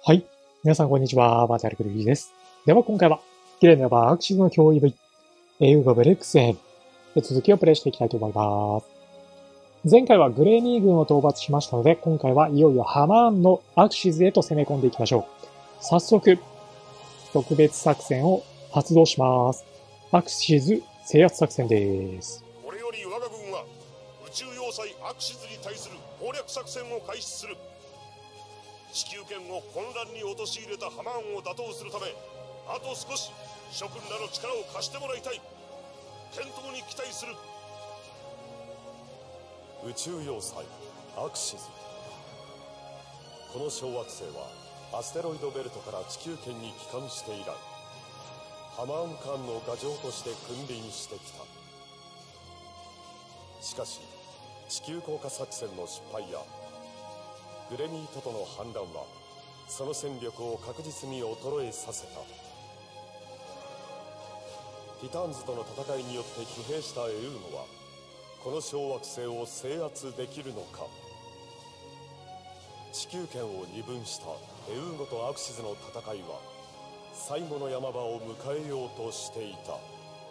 はい。皆さん、こんにちは。バーチャルクルージーです。では、今回は、綺麗なバーアクシズの脅威部位、ウーゴブレックス編で続きをプレイしていきたいと思います。前回はグレーニー軍を討伐しましたので、今回はいよいよハマーンのアクシズへと攻め込んでいきましょう。早速、特別作戦を発動します。アクシズ制圧作戦です。 これより我が軍は宇宙要塞アクシズに対する攻略作戦を開始する。地球圏を混乱に陥れたハマーンを打倒するため、あと少し諸君らの力を貸してもらいたい。健闘に期待する。 宇宙要塞アクシズ。この小惑星はアステロイドベルトから地球圏に帰還して以来、ハマーン間の牙城として君臨してきた。しかし地球降下作戦の失敗やグレニートとの反乱はその戦力を確実に衰えさせた。ティターンズとの戦いによって疲弊したエウーゴはこの小惑星を制圧できるのか。地球圏を二分したエウーゴとアクシズの戦いは最後の山場を迎えようとしていた。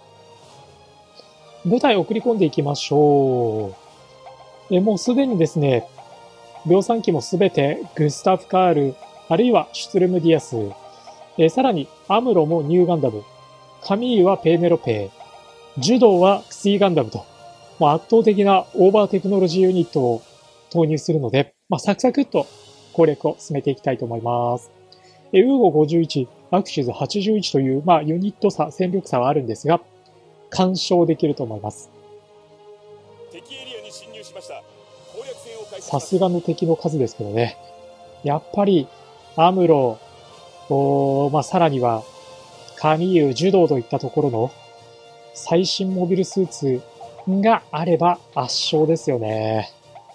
部隊を送り込んでいきましょう。もうすでにですね、量産機もすべてグスタフ・カール、あるいはシュツルム・ディアス、さらにアムロもニューガンダム、カミーユはペーネロペー、ジュドーはクシーガンダムと、圧倒的なオーバーテクノロジーユニットを投入するので、サクサクっと攻略を進めていきたいと思います。ウーゴ51、アクシズ81という、ユニット差、戦力差はあるんですが、干渉できると思います。 敵エリアに侵入しました。 さすがの敵の数ですけどね。やっぱり、アムロ、さらには、カミユ、ジュドーといったところの最新モビルスーツがあれば圧勝ですよね。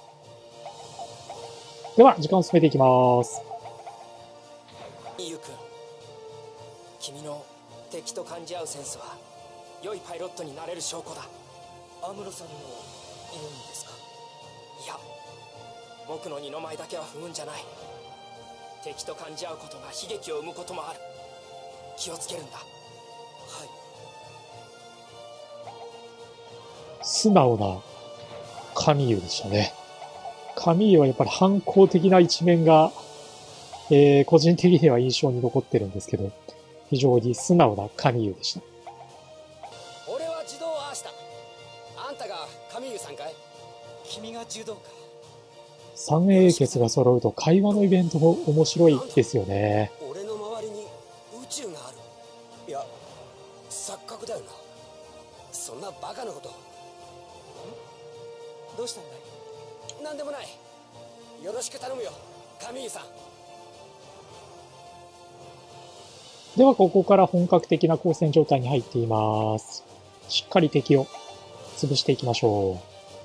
では、時間を進めていきます。 ユウ君、君の敵と感じ合うセンスは良いパイロットになれる証拠だ。アムロさんの言うんですか？いや、僕の二の舞だけは踏むんじゃない。敵と感じ合うことが悲劇を生むこともある。気をつけるんだ。はい。 素直なカミユでしたね。カミユはやっぱり反抗的な一面が、個人的には印象に残ってるんですけど、非常に素直なカミユでした。 俺は自動アーシだ。あんたがカミユさんかい？君が柔道か。 三英傑が揃うと会話のイベントも面白いですよね。 俺の周りに宇宙がある。いや、錯覚だよな。そんなバカなこと。どうしたんだい？なんでもない。よろしく頼むよ、カミーユさん。 ではここから本格的な交戦状態に入っています。しっかり敵を潰していきましょ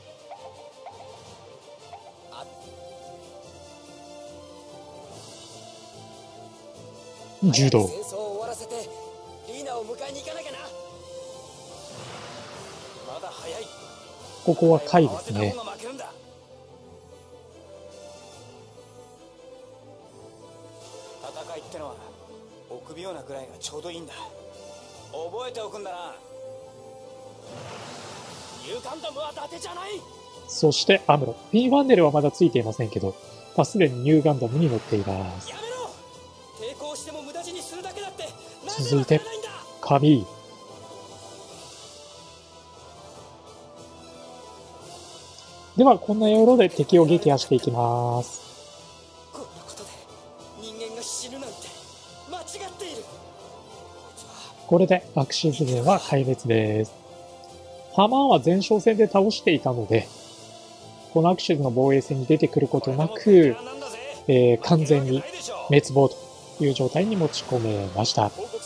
う。柔道。 戦争を終わらせてリーナを迎えに行かなきゃな。まだ早い。 ここは回ですね。 戦いってのは臆病なぐらいがちょうどいいんだ。覚えておくんだな。ニューガンダムは伊達じゃない。 そしてアムロ。ピンファンネルはまだついていませんけど、すでにニューガンダムに乗っています。 やめろ。抵抗しても無駄死にするだけだって。 続いてカミー。ではこんな要領で敵を撃破していきます。 こんなことで人間が死ぬなんて間違っている。 これでアクシズ軍は壊滅です。ハマーンは前哨戦で倒していたので、このアクシズの防衛戦に出てくることなく、完全に滅亡という状態に持ち込めました。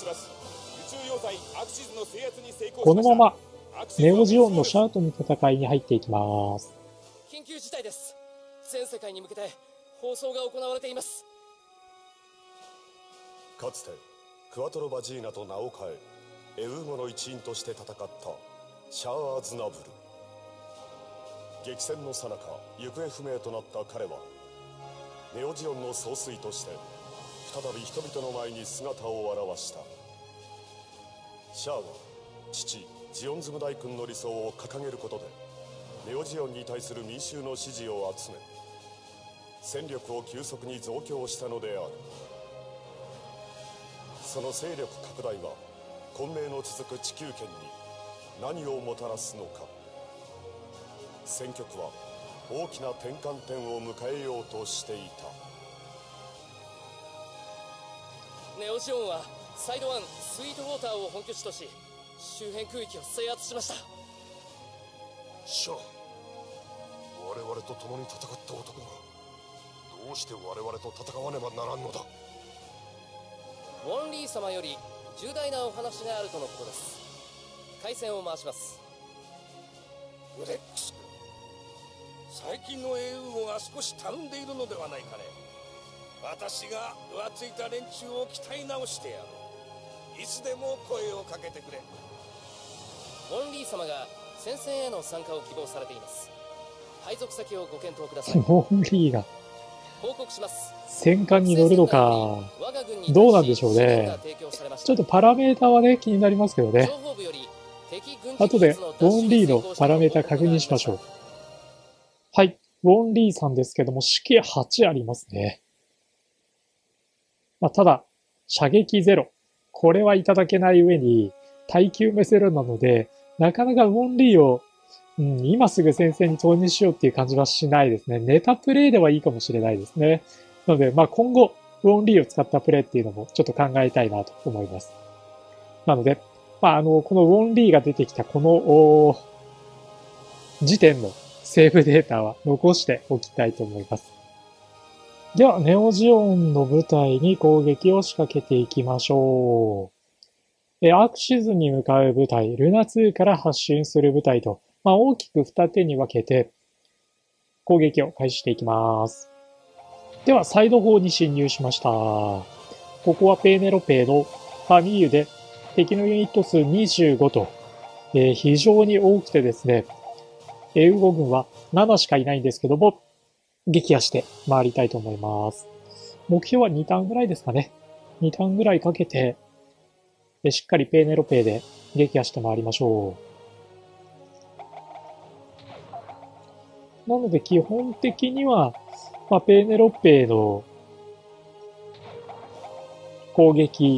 このままネオジオンのシャートの戦いに入っていきます。 緊急事態です。全世界に向けて放送が行われています。 かつてクワトロ・バジーナと名を変えエウーゴの一員として戦ったシャア・アズナブル。激戦の最中行方不明となった彼はネオジオンの総帥として再び人々の前に姿を現した。シャアが父ジオンズム大君の理想を掲げることでネオジオンに対する民衆の支持を集め、戦力を急速に増強したのである。その勢力拡大は混迷の続く地球圏に何をもたらすのか。戦局は大きな転換点を迎えようとしていた。 ネオジオンはサイド1スイートウォーターを本拠地とし周辺区域を制圧しました。 シャア、我々と共に戦った男がどうして我々と戦わねばならんのだ。 ウォンリー様より重大なお話があるとのことです。回線を回します。 グレックス君、最近の英雄語が少したるんでいるのではないかね。私が浮ついた連中を鍛え直してやろう。いつでも声をかけてくれ。 ウォンリー様が戦線への参加を希望されています。配属先をご検討ください。 ウォンリーが報告します。 戦艦に乗るのか、どうなんでしょうね。ちょっとパラメータはね、気になりますけどね。後でウォンリーのパラメータ確認しましょう。はい。ウォンリーさんですけども、式8ありますね。ただ、射撃0。これはいただけない上に、耐久目0なので、なかなかウォンリーを、今すぐ戦線に投入しようっていう感じはしないですね。ネタプレイではいいかもしれないですね。なので、今後、ウォンリーを使ったプレイっていうのもちょっと考えたいなと思います。なので、このウォンリーが出てきたこの、時点のセーブデータは残しておきたいと思います。では、ネオジオンの部隊に攻撃を仕掛けていきましょう。アクシズに向かう部隊、ルナ2から発進する部隊と、大きく二手に分けて攻撃を開始していきます。では、サイド砲に侵入しました。ここはペーネロペーのファミーユで敵のユニット数25と、非常に多くてですね、ウゴ軍は7しかいないんですけども、撃破して回りたいと思います。目標は2ターンぐらいですかね。2ターンぐらいかけて、しっかりペーネロペーで撃破して回りましょう。なので基本的には、ペーネロペーの攻撃、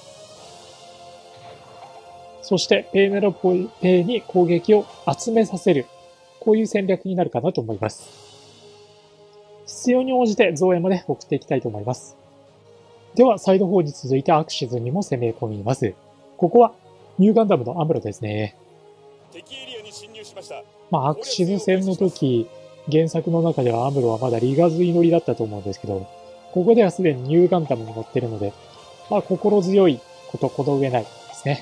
そしてペーネロペーに攻撃を集めさせる。こういう戦略になるかなと思います。必要に応じて増援まで送っていきたいと思います。では、サイド4に続いてアクシズにも攻め込みます。ここはニューガンダムのアムロですね。 敵エリアに侵入しました。 アクシズ戦の時、原作の中ではアムロはまだリガズイ乗りだったと思うんですけど、ここではすでにニューガンダムに乗ってるので、心強いことこの上ないですね。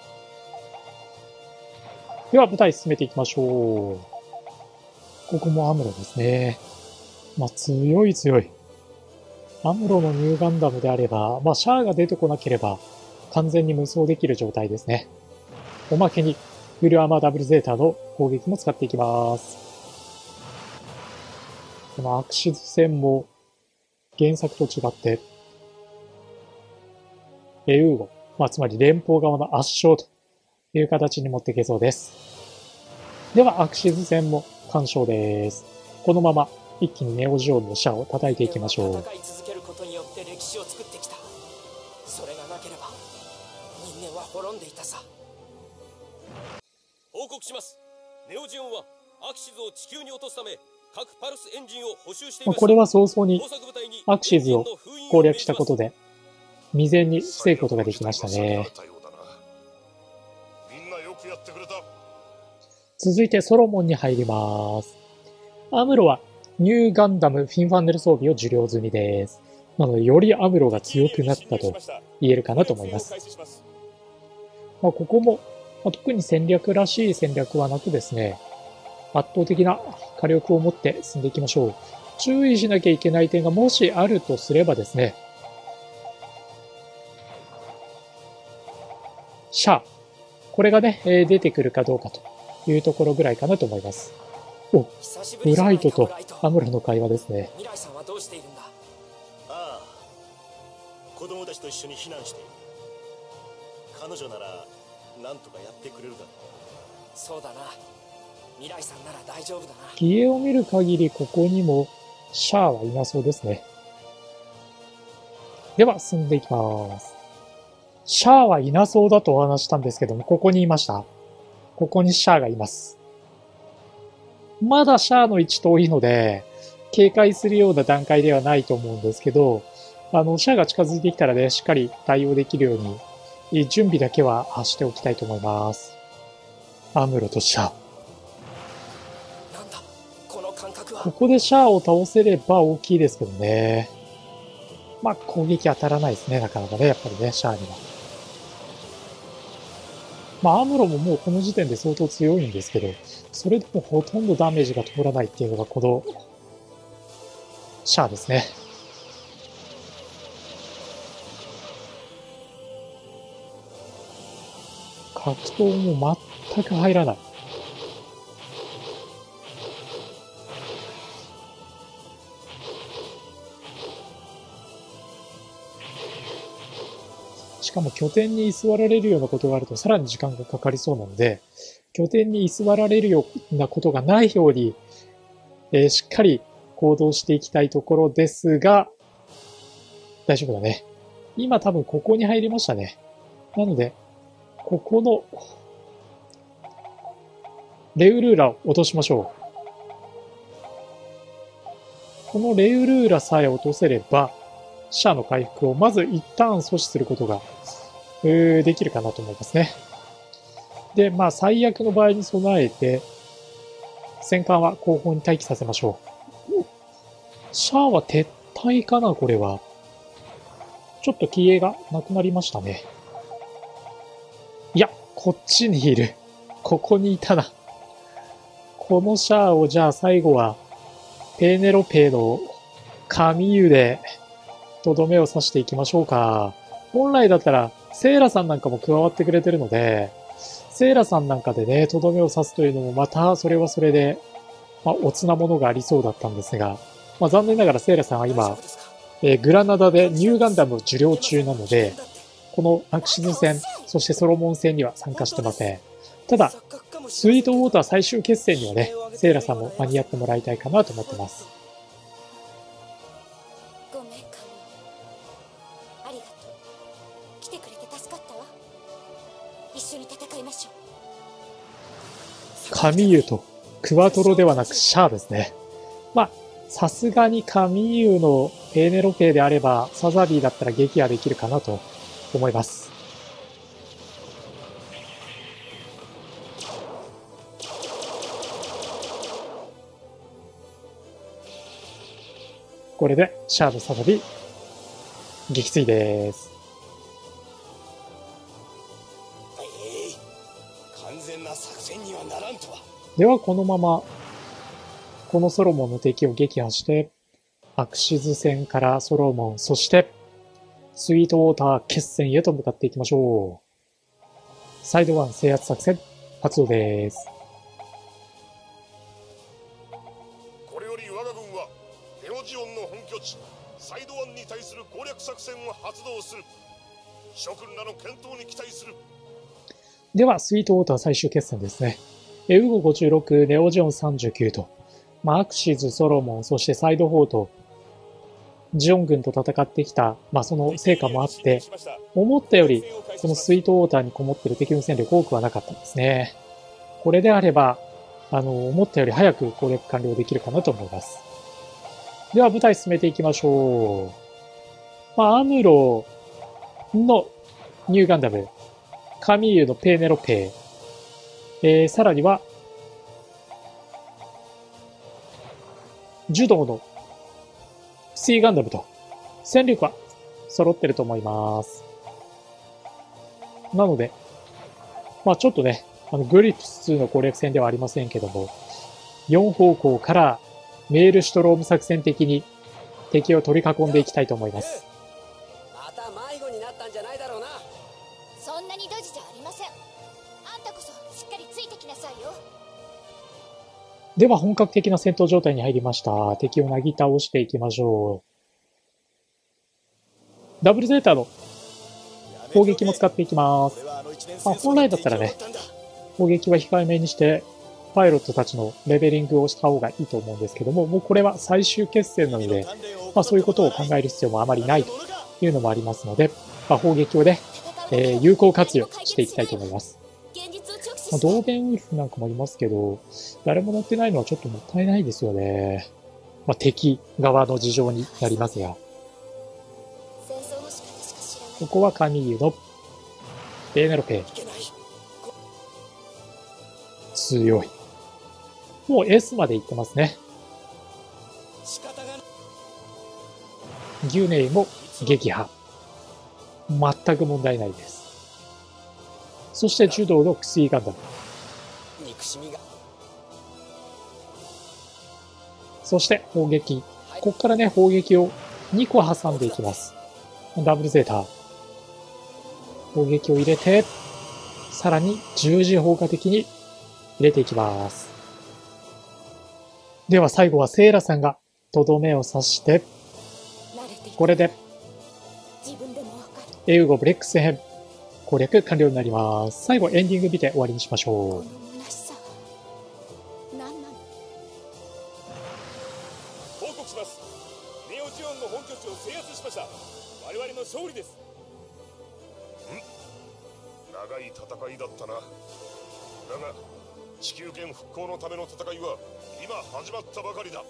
では、部隊進めていきましょう。ここもアムロですね。強い強い。アムロのニューガンダムであれば、シャアが出てこなければ、完全に無双できる状態ですね。おまけに、フルアーマーダブルゼータの攻撃も使っていきます。このアクシズ戦も、原作と違って、ウーゴ、つまり連邦側の圧勝という形に持っていけそうです。では、アクシズ戦も完勝です。このまま、一気にネオジオンのシャアを叩いていきましょう。 戦い続けることによって歴史を作ってきた。それがなければ人間は滅んでいたさ。 報告します。ネオジオンはアクシズを地球に落とすため各パルスエンジンを補修していました。 これは早々にアクシズを攻略したことで未然に防ぐことができましたね。 みんなよくやってくれた。 続いてソロモンに入ります。アムロはニューガンダムフィンファンネル装備を受領済みです。なので、よりアムロが強くなったと言えるかなと思います。ここも、特に戦略らしい戦略はなくですね、圧倒的な火力を持って進んでいきましょう。注意しなきゃいけない点がもしあるとすればですね、シャア。これがね、出てくるかどうかというところぐらいかなと思います。ブライトとアムロの会話ですね。 未来さんはどうしているんだ。 ああ、 子供たちと一緒に避難している。彼女なら何とかやってくれるだろう。 そうだな。未来さんなら大丈夫だな。 機影を見る限りここにもシャアはいなそうですね。では進んでいきます。シャアはいなそうだとお話したんですけども、ここにいました。ここにシャアがいます。まだシャアの位置遠いので、警戒するような段階ではないと思うんですけど、シャアが近づいてきたらね、しっかり対応できるように、準備だけはしておきたいと思います。アムロとシャア。 なんだこの感覚は。 ここでシャアを倒せれば大きいですけどね。まあ、攻撃当たらないですね、なかなかね、やっぱりね、シャアには。まあ、アムロももうこの時点で相当強いんですけど、それでもほとんどダメージが通らないっていうのがこの、シャアですね。格闘も全く入らない。しかも拠点に居座られるようなことがあるとさらに時間がかかりそうなので、拠点に居座られるようなことがないように、しっかり行動していきたいところですが、大丈夫だね。今多分ここに入りましたね。なので、ここの、レウルーラを落としましょう。このレウルーラさえ落とせれば、シャアの回復をまず一旦阻止することが、できるかなと思いますね。で、まあ最悪の場合に備えて、戦艦は後方に待機させましょう。シャアは撤退かな、これは。ちょっと気鋭がなくなりましたね。いや、こっちにいる。ここにいたな。このシャアをじゃあ最後は、ペーネロペーの神湯で、とどめを刺していきましょうか。本来だったら、セイラさんなんかも加わってくれてるので、セイラさんなんかでね、とどめを刺すというのもまた、それはそれで、まあ、おつなものがありそうだったんですが、まあ、残念ながらセイラさんは今、グラナダでニューガンダムを受領中なので、このアクシズ戦、そしてソロモン戦には参加してません。ただ、スイートウォーター最終決戦にはね、セイラさんも間に合ってもらいたいかなと思ってます。 ごめん、カミありがとう。来てくれて助かったわ。一緒に戦いましょう。 カミユとクワトロではなくシャアですね。まあ、さすがにカミユのペーネロペーであれば、サザビーだったら撃破できるかなと思います。これでシャアとサザビー、撃墜です。 完全な作戦にはならんとは。 ではこのまま、このソロモンの敵を撃破して、アクシズ戦からソロモン、そして、スイートウォーター決戦へと向かっていきましょう。サイド1制圧作戦、発動です。 これより我が軍は、ネオジオンの本拠地、サイド1に対する攻略作戦を発動する。諸君らの健闘に期待する。 では、スイートウォーター最終決戦ですね。ウゴ56、ネオジオン39と、アクシズ、ソロモン、そしてサイド4と、ジオン軍と戦ってきた、その成果もあって、思ったより、このスイートウォーターにこもっている敵の戦力多くはなかったんですね。これであれば、思ったより早く攻略完了できるかなと思います。では、舞台進めていきましょう。アムロのニューガンダム、カミーユのペーネロペイ、さらには、柔道のシーガンダムと戦力は揃ってると思います。なので、ちょっとね、グリプス2の攻略戦ではありませんけども、4方向からメールシュトローム作戦的に敵を取り囲んでいきたいと思います。 また迷子になったんじゃないだろうな。 そんなにドジじゃありません。あんたこそしっかりついてきなさいよ。 では本格的な戦闘状態に入りました。敵をなぎ倒していきましょう。 ダブルゼータの攻撃も使っていきます。本来だったらね、攻撃は控えめにして、パイロットたちのレベリングをした方がいいと思うんですけども、もうこれは最終決戦なので、そういうことを考える必要もあまりないというのもありますので、砲撃をね、有効活用していきたいと思います。ドーベンウルフなんかもいますけど、誰も乗ってないのはちょっともったいないですよね。敵側の事情になりますが。ここはカミーユのベーネロペ。強い。もう S まで行ってますね。ギュネイも撃破。全く問題ないです。そして柔道のクスイガンダム。そして砲撃。ここからね、砲撃を2個挟んでいきます。ダブルゼータ。砲撃を入れて、さらに十字砲火的に入れていきます。では最後はセイラさんがとどめを刺して、これでエウゴブレックス編攻略完了になります。最後エンディング見て終わりにしましょう。 報告します。ネオジオンの本拠地を制圧しました。我々の勝利です。長い戦いだったな。だが地球圏復興のための戦いは今始まったばかりだ。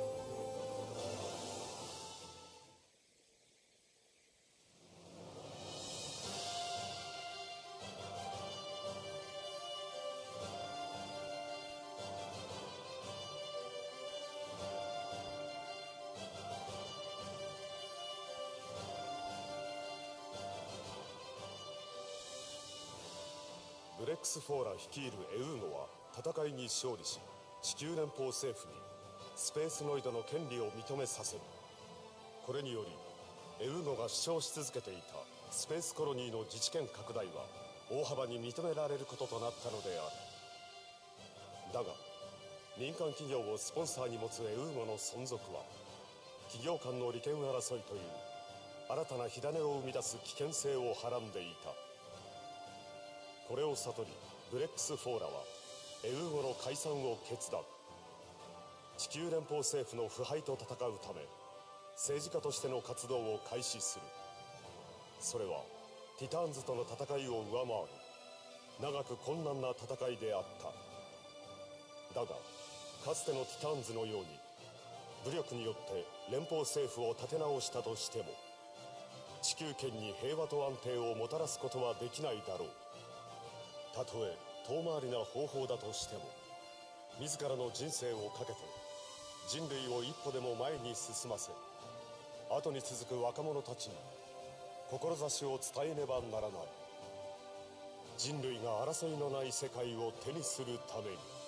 ブレックス・フォーラ率いるエウーゴは戦いに勝利し、地球連邦政府にスペースノイドの権利を認めさせる。これによりエウーゴが主張し続けていたスペースコロニーの自治権拡大は大幅に認められることとなったのである。だが民間企業をスポンサーに持つエウーゴの存続は企業間の利権争いという新たな火種を生み出す危険性をはらんでいた。これを悟りブレックス・フォーラはエウーゴの解散を決断。地球連邦政府の腐敗と戦うため政治家としての活動を開始する。それはティターンズとの戦いを上回る長く困難な戦いであった。だがかつてのティターンズのように武力によって連邦政府を立て直したとしても地球圏に平和と安定をもたらすことはできないだろう。たとえ遠回りな方法だとしても自らの人生をかけて人類を一歩でも前に進ませ後に続く若者たちに志を伝えねばならない。人類が争いのない世界を手にするために。